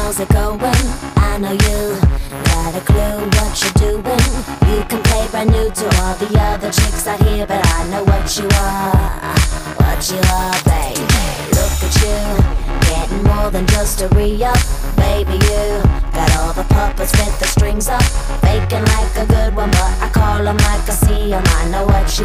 how's it going? I know you got a clue what you're doing. You can play brand new to all the other chicks out here, but I know what you are, baby. Look at you, getting more than just a re-up. Baby, you got all the puppets with the strings up, faking like a good one, but I call them like I see them. I know what you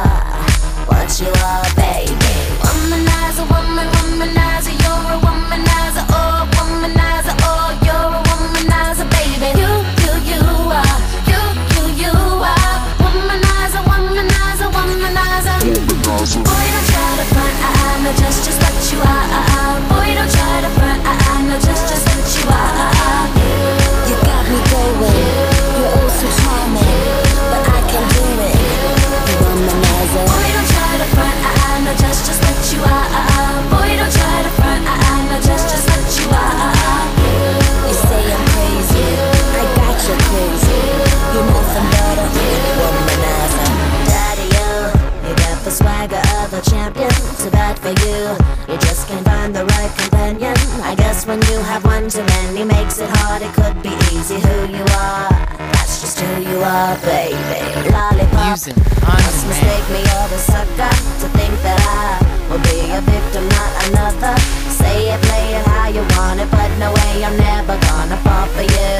are, baby. Womanizer, woman, womanizer, you're a womanizer, oh, womanizer, oh, you're a womanizer, baby. You are, you are, womanizer, womanizer, womanizer. Boy, don't try to front, I know just what you are. Boy, don't try to front, I know just what you are. You got me going, you're oh so charming, but I can't do it. You womanizer. Boy, don't try to front, I know just what you are. Boy, don't try to front, I know just what you are. You say I'm crazy, I got you crazy. You're nothing but a womanizer. Daddy, you got the swagger of a champion. Too bad for you, you just can't find the right companion. I guess when you have one too many makes it hard. It could be easy who you are, that's just who you are, baby. Lollipop, must mistake me or the sucker to think that I will be a victim, not another. Say it, play it how you want it, but no way, I'm never gonna fall for you.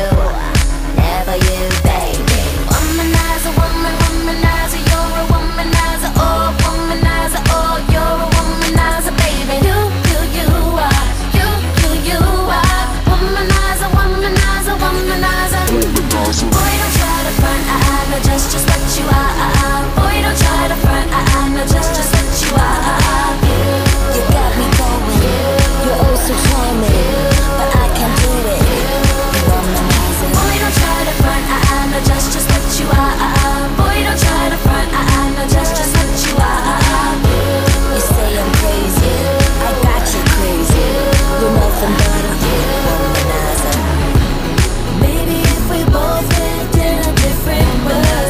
Never you, baby. Womanizer, woman, womanizer, you're a womanizer, oh, womanizer, oh, you're a womanizer, baby. You are, you are, womanizer, womanizer, womanizer. Boy, don't try to front, I know just what you are. Boy, don't try to front, I know just what you are. You got me going, you're oh so charming, but I can't do it. You womanizer. Boy, don't try to front, I know just what you are. Boy, don't try to front, I know just what you are. You say I'm crazy, I got you crazy. You're nothing but a womanizer. Maybe if we both lived in a different world,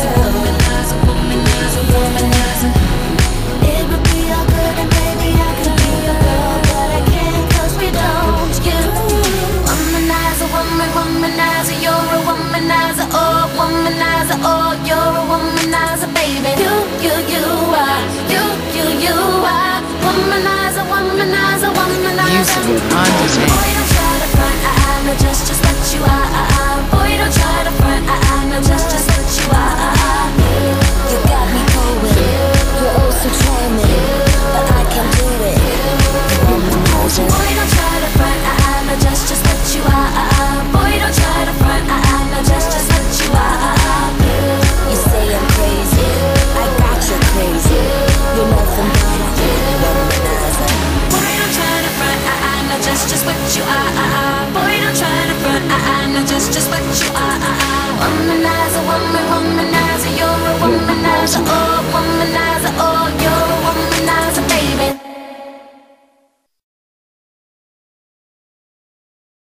womanizer, womanizer, it would be all good and maybe I could be your girl, but I can't 'cause we don't. You womanizer, woman, womanizer, you're a womanizer, oh, womanizer, oh, you're a womanizer, baby. You are, you are, womanizer, womanizer, womanizer. Boy, don't try to front, I know just what you are. Boy, don't try to front, I know just what you are. You got me going, you're oh so charming, but I can't do it. Boy, don't try to front, I know just what you are. Boy, don't try to front, I know just what you are. You say I'm crazy, I got you crazy. You're nothing but a womanizer. Boy, don't try to front, I know just what you are. Boy, don't try to front, I know just what you are. Womanizer, woman, womanizer, you're a womanizer, oh, womanizer.